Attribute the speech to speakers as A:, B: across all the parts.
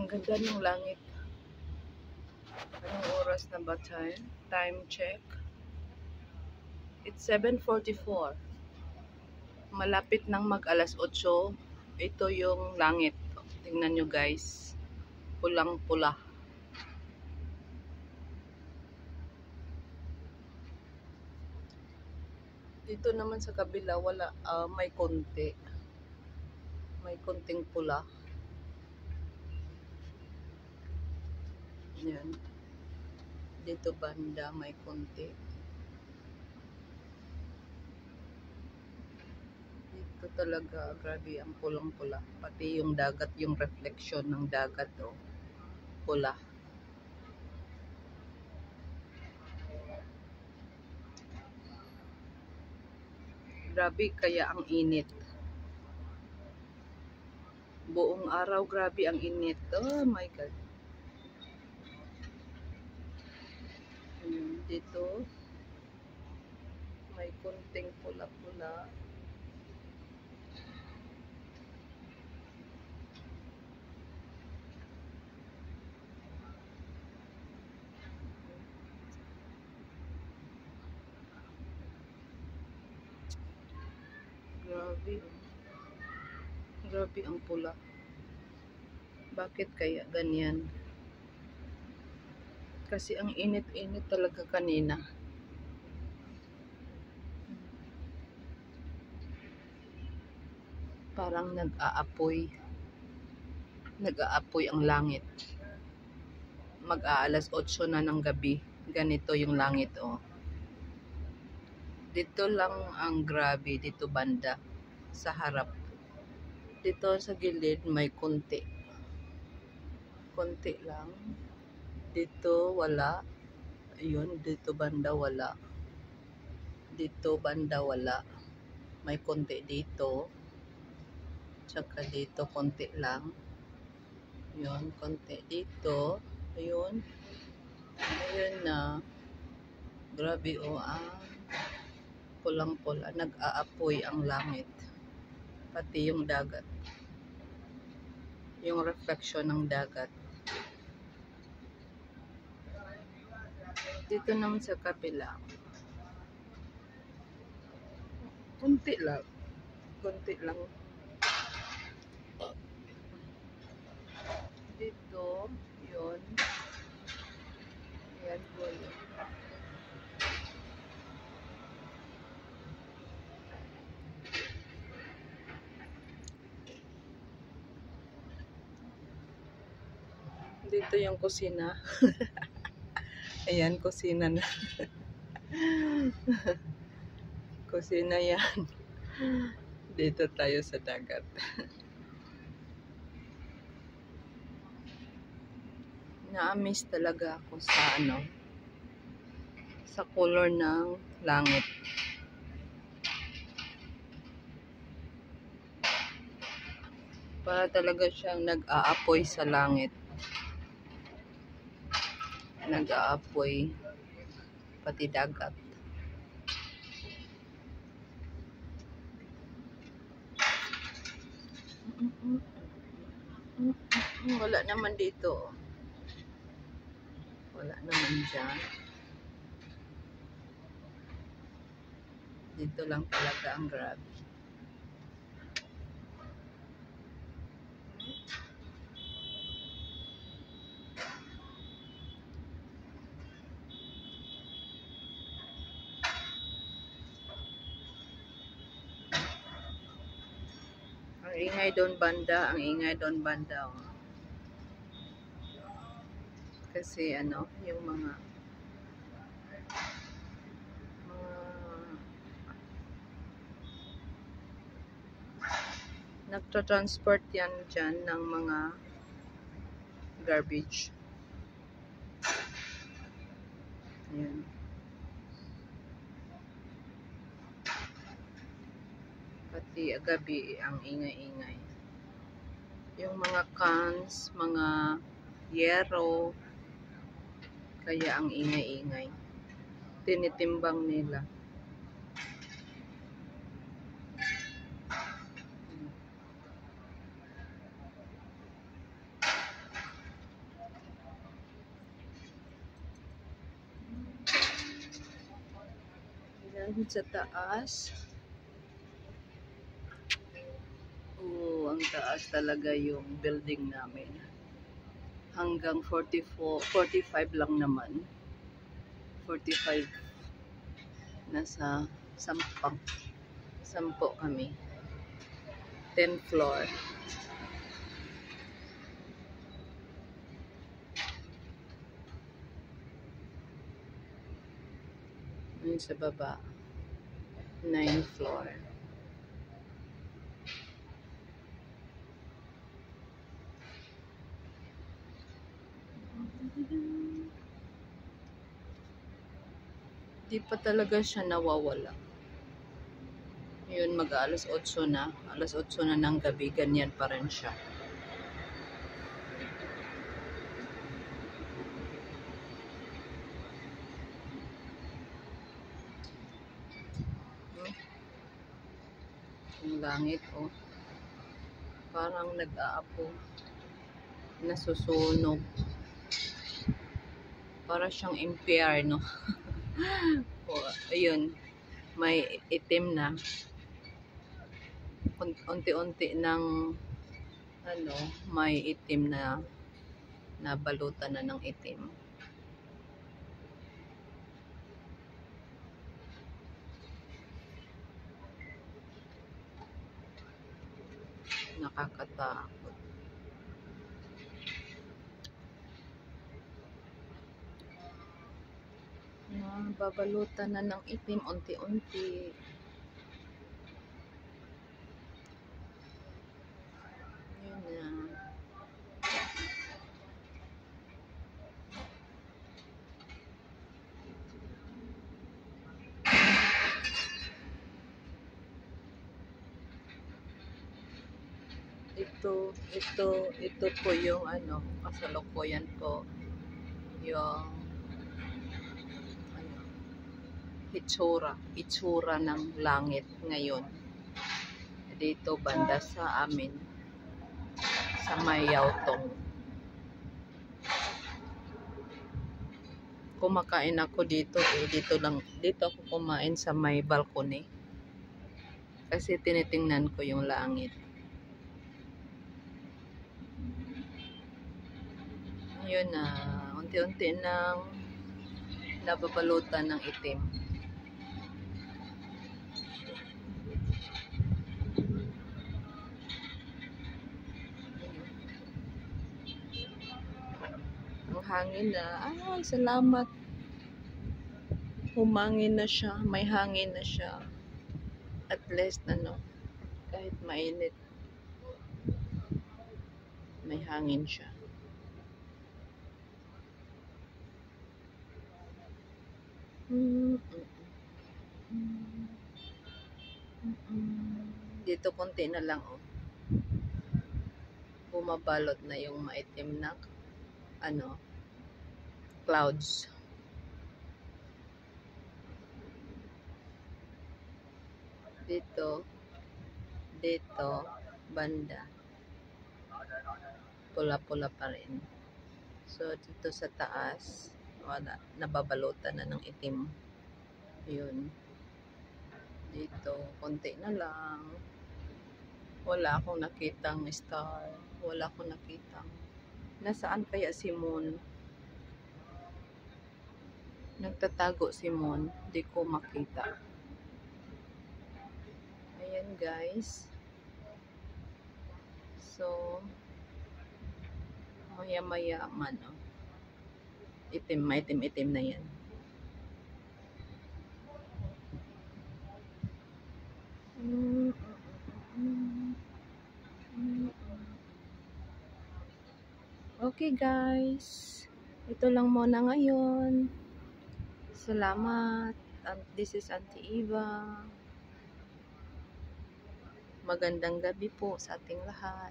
A: Ang ganda ng langit. Anong oras na ba tayo? Time check. It's 7:44. Malapit nang mag alas 8. Ito yung langit. Tingnan nyo guys. Pulang-pula. Dito naman sa kabila wala, may konti. May konting pula. Yan. Dito banda may konti. Dito talaga grabe ang pulang-pula. Pati yung dagat, yung reflection ng dagat pula. Grabe kaya ang init. Buong araw grabe ang init. Oh my God. Dito may konting pula-pula. Grabe. Grabe ang pula. Bakit kaya ganyan? Kasi ang init-init talaga kanina. Parang nag-aapoy. Nag-aapoy ang langit. Mag-aalas 8 na ng gabi. Ganito yung langit Dito lang ang grabe, dito banda sa harap. Dito sa gilid may konti. Konti lang. Dito wala. Ayun, dito banda wala. Dito banda wala. May konti dito. Tsaka dito konti lang. Yun, konti dito. Ayun. Ayun na. Grabe pulang-pula. Nag-aapoy ang langit. Pati yung dagat. Yung reflection ng dagat. Dito naman sa kapila. Kunti lang. Kunti lang. Dito, yun. Ayan po yun. Dito yung kusina. Ayan, kusina na. Kusina yan. Dito tayo sa dagat. Na-amaze talaga ako sa sa color ng langit. Para talaga siyang nag-aapoy sa langit. Nag-aapoy pati dagat. Wala naman dito. Wala naman dyan. Dito lang talaga ang grabe. Ang ingay doon banda, Kasi yung mga nagtra-transport yan dyan ng mga garbage. Ayan. Pati gabi ang ingay-ingay. Yung mga cans, mga yero, kaya ang ingay-ingay. Tinitimbang nila. Ayun sa taas. Ang taas talaga yung building namin. Hanggang 45 lang naman. 45. Nasa 10 kami. 10th floor. Ayun sa baba. 9th floor. Di pa talaga siya nawawala. Yun, mag-alas 8 na. Alas 8 na ng gabi, ganyan pa rin siya. Yung langit, oh. Parang nag-aapo. Nasusunog. Para siyang impyerno. Oh, ayun. May itim na. Unti-unti ng may itim na nabalutan na ng itim. Nakakatakot. Babalutan na ng itim unti-unti. Yun na. Ito po yung kasalukuyan po yung itsura ng langit ngayon dito banda sa amin sa may Yautong. Kumakain ako dito dito ako kumain sa may balcony kasi tinitingnan ko yung langit. Yun na, unti-unti nang nababalutan ng itim. Ang hangin na, ay salamat. Humangin na siya, may hangin na siya. At least kahit mainit, may hangin siya. Dito konti na lang, oh. Bumabalot na yung maitim na clouds. Dito banda pula-pula pa rin. So dito sa taas wala, nababalutan na ng itim. Yun, dito konti na lang. Wala akong nakitang star, wala akong nakitang. Nasaan kaya si Moon? Nagtatago si Moon, di ko makita. Ayan guys. So maya-maya man, itim na yan. Okay guys, ito lang muna ngayon. Salamat. This is Auntie Eva. Magandang gabi po sa ating lahat.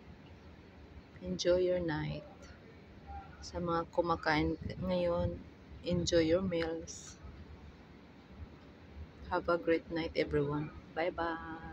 A: Enjoy your night. Sa mga kumakain ngayon, enjoy your meals. Have a great night everyone. Bye bye.